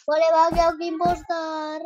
Boleh bagi aku imposter.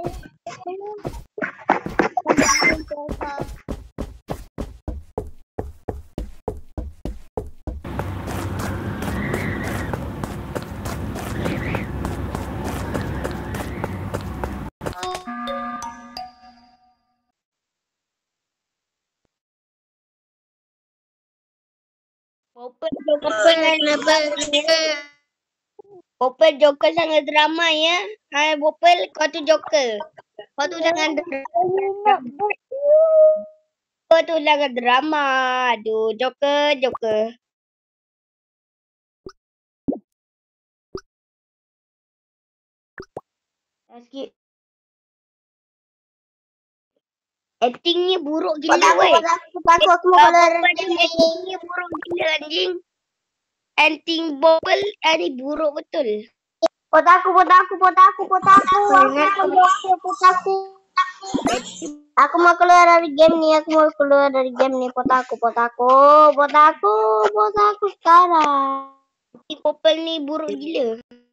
Bopel Joker sangat drama ya. Hai Bopel, kau tu Joker. Kau tu jangan drama. Kau tu jangan drama. Aduh, Joker. Sikit. Actingnya buruk gila weh. Aku mau keluar dari game. Actingnya buruk gila anjing. Acting Bopel ini buruk betul. Potaku. Aku mau keluar dari game nih, potaku sekarang. Bopel ni buruk gila.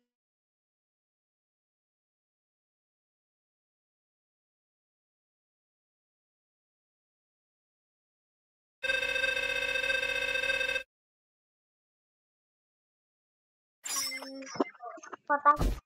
Potaku.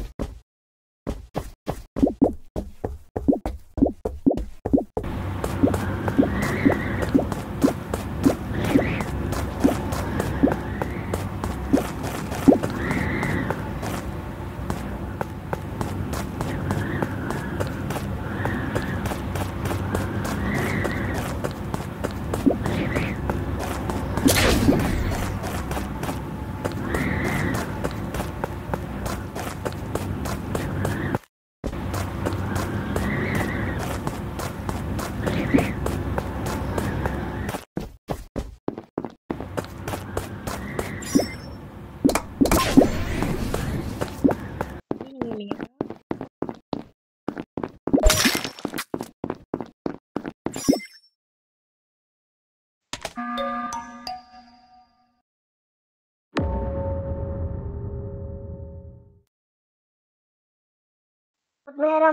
Merah.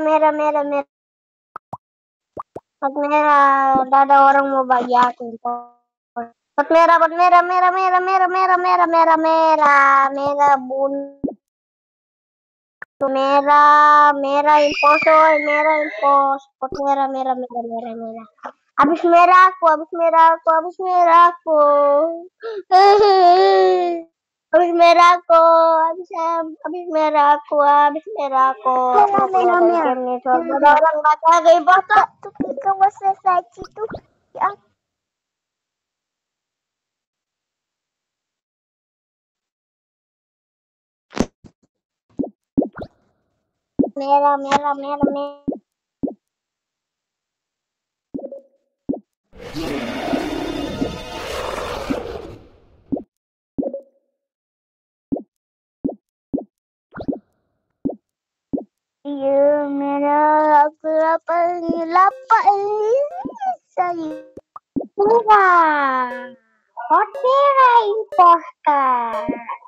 Udah ada orang mau bagi aku. Pot merah. Merah impos. Pot merah. Habis merah aku. Habis merah aku. Habis merah aku. Orang baca gay bosok. Kamu selesai itu. Ya. Merah. Iya, merah. Aku lapar. Saya. Merah. Hot merah imposter.